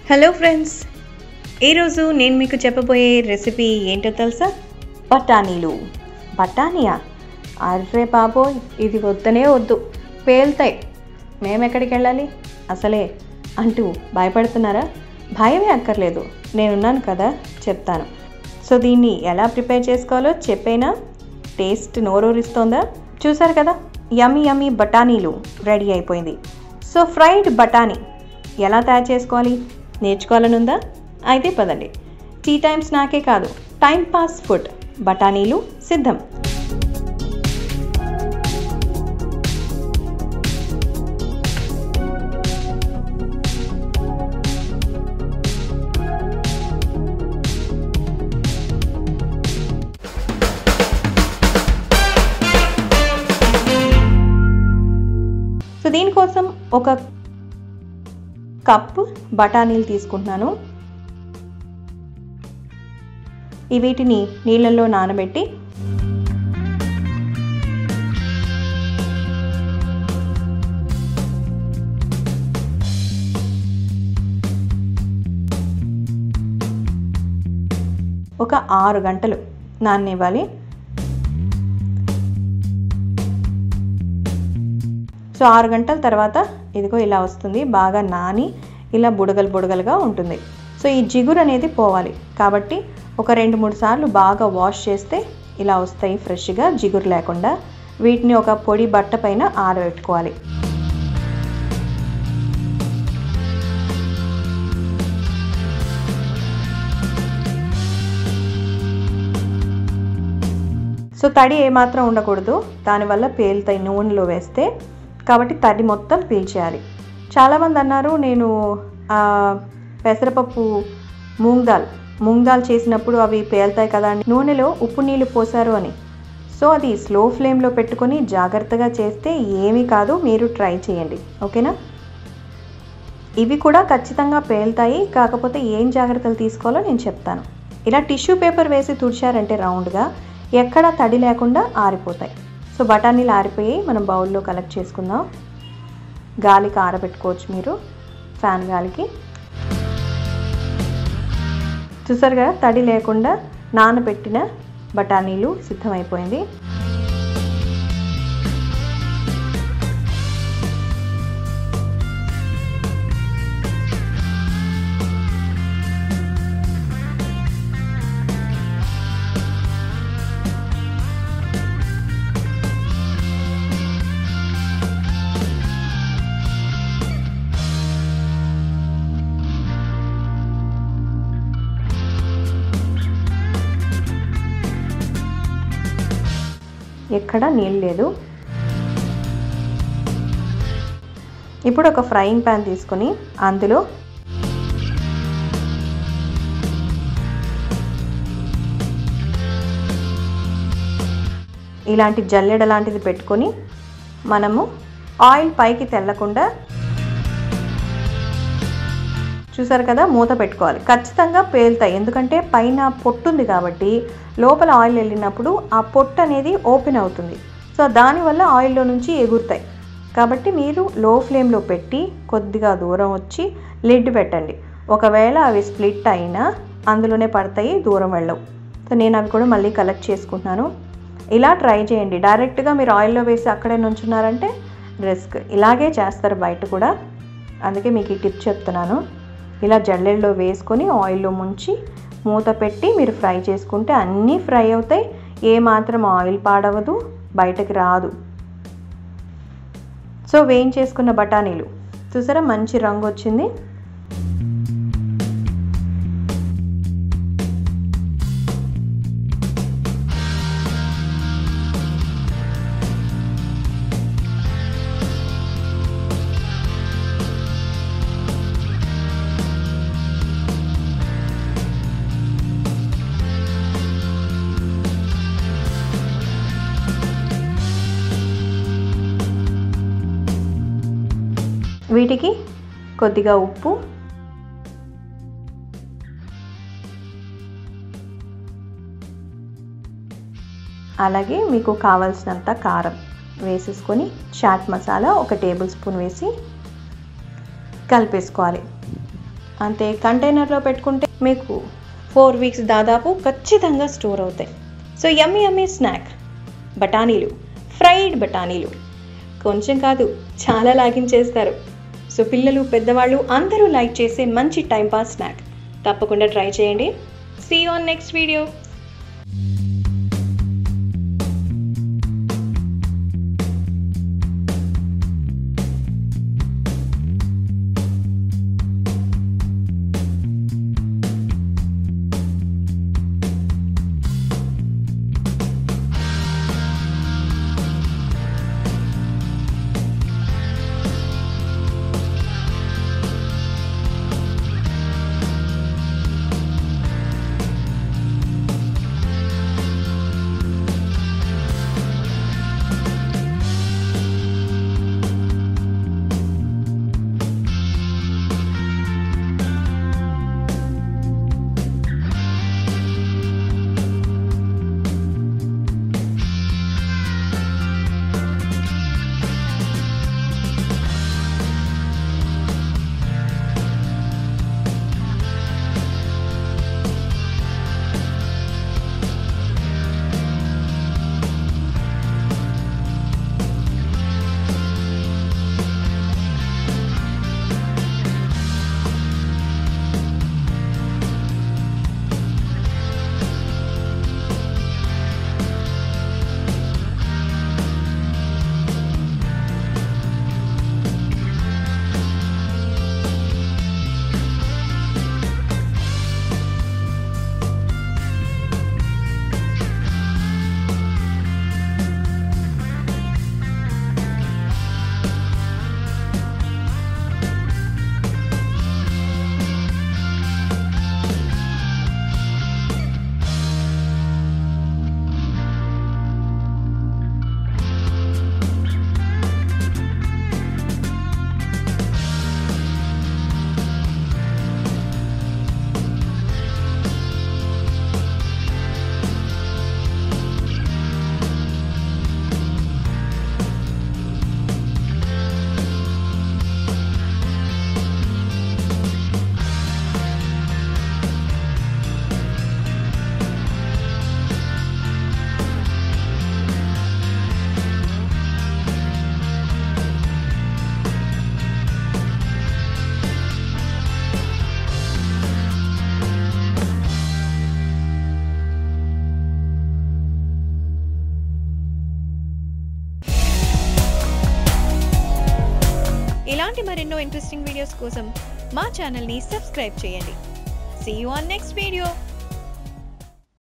Hello friends, ఈరోజు నేను మీకు చెప్పబోయే రెసిపీ ఏంటో తెలుసా? బఠానీయా? అర్రే బాబోయ్, ఇది వద్దనే వద్దు, పేలుతాయి, మేము ఎక్కడికి వెళ్ళాలి అసలే అంటూ భయపడుతున్నారా? భయమే అక్కర్లేదు, నేనున్నాను కదా, చెప్తాను. సో దీన్ని ఎలా ప్రిపేర్ చేసుకోవాలో చెప్పేనా? టేస్ట్ నోరూరిస్తోందా? చూసారు కదా, యమ్మీ యమ్మీ బఠానీలు రెడీ అయిపోయింది. సో ఫ్రైడ్ బఠానీ ఎలా తయారు చేసుకోవాలి నేర్చుకోవాలనుందా? అయితే పదండి. టీ టైమ్ స్నాకే కాదు, టైం పాస్ ఫుడ్ బఠానీలు సిద్ధం. సో దీనికోసం ఒక కప్పు బఠానీలు తీసుకుంటున్నాను. వీటిని నీళ్ళల్లో నానబెట్టి ఒక 6 గంటలు నాననివ్వాలి. సో 6 గంటల తర్వాత ఇదిగో ఇలా వస్తుంది, బాగా నాని ఇలా బుడగలుగా ఉంటుంది. సో ఈ జిగురు అనేది పోవాలి కాబట్టి ఒక 2-3 సార్లు బాగా వాష్ చేస్తే ఇలా వస్తాయి ఫ్రెష్గా, జిగురు లేకుండా. వీటిని ఒక పొడి బట్ట పైన ఆరబెట్టుకోవాలి. సో తడి ఏమాత్రం ఉండకూడదు, దానివల్ల పేలుతాయి నూనెలో వేస్తే, కాబట్టి తడి మొత్తం పీల్చేయాలి. చాలామంది అన్నారు, నేను పెసరపప్పు మూంగ్ దాల్ చేసినప్పుడు అవి పేలుతాయి కదా అని నూనెలో ఉప్పు నీళ్ళు పోసారు అని. సో అది స్లో ఫ్లేమ్లో పెట్టుకొని జాగ్రత్తగా చేస్తే ఏమీ కాదు, మీరు ట్రై చేయండి, ఓకేనా? ఇవి కూడా ఖచ్చితంగా పేలుతాయి, కాకపోతే ఏం జాగ్రత్తలు తీసుకోవాలో నేను చెప్తాను. ఇలా టిష్యూ పేపర్ వేసి తుడిచారంటే రౌండ్గా ఎక్కడా తడి లేకుండా ఆరిపోతాయి. సో బఠానీలు ఆరిపోయి మనం బౌల్లో కలెక్ట్ చేసుకుందాం. గాలికి ఆరబెట్టుకోవచ్చు మీరు, ఫ్యాన్ గాలికి. చూసారుగా, తడి లేకుండా నానబెట్టిన బఠానీలు సిద్ధమైపోయింది. ఎక్కడ నీళ్ళు లేదు. ఇప్పుడు ఒక ఫ్రైయింగ్ ప్యాన్ తీసుకొని అందులో ఇలాంటి జల్లెడ లాంటిది పెట్టుకొని మనము ఆయిల్ పైకి తెల్లకుండా, చూసారు కదా, మూత పెట్టుకోవాలి. ఖచ్చితంగా పేలుతాయి, ఎందుకంటే పైన పొట్టు ఉంది కాబట్టి లోపల ఆయిల్ వెళ్ళినప్పుడు ఆ పొట్టు అనేది ఓపెన్ అవుతుంది. సో దానివల్ల ఆయిల్లో నుంచి ఎగురుతాయి. కాబట్టి మీరు లో ఫ్లేమ్లో పెట్టి కొద్దిగా దూరం వచ్చి లిడ్ పెట్టండి. ఒకవేళ అవి స్ప్లిట్ అయినా అందులోనే పడతాయి, దూరం వెళ్ళవు. సో నేను అవి కూడా మళ్ళీ కలెక్ట్ చేసుకుంటున్నాను. ఇలా ట్రై చేయండి. డైరెక్ట్గా మీరు ఆయిల్లో వేసి అక్కడే నుంచున్నారంటే రిస్క్. ఇలాగే చేస్తారు బయట కూడా, అందుకే మీకు ఈ టిప్ చెప్తున్నాను. ఇలా జల్లెల్లో వేసుకొని ఆయిల్లో ముంచి మూత పెట్టి మీరు ఫ్రై చేసుకుంటే అన్నీ ఫ్రై అవుతాయి, ఏమాత్రం ఆయిల్ పాడవదు, బయటకి రాదు. సో వేయించేసుకున్న బఠానీలు చూసారా, మంచి రంగు వచ్చింది. వీటికి కొద్దిగా ఉప్పు, అలాగే మీకు కావాల్సినంత కారం వేసేసుకొని చాట్ మసాలా 1 టేబుల్ స్పూన్ వేసి కలిపేసుకోవాలి. అంతే. కంటైనర్లో పెట్టుకుంటే మీకు 4 వీక్స్ దాదాపు ఖచ్చితంగా స్టోర్ అవుతాయి. సో యమ్మీ యమ్మీ స్నాక్ బఠానీలు, ఫ్రైడ్ బఠానీలు. కొంచెం కాదు, చాలా లాగించేస్తారు. సో పిల్లలు, పెద్దవాళ్ళు అందరూ లైక్ చేసే మంచి టైంపాస్ స్నాక్. తప్పకుండా ట్రై చేయండి. See you on next video. ఇలాంటి మరెన్నో ఇంట్రెస్టింగ్ వీడియోస్ కోసం మా ఛానల్ని సబ్స్క్రైబ్ చేయండి. See you on next video.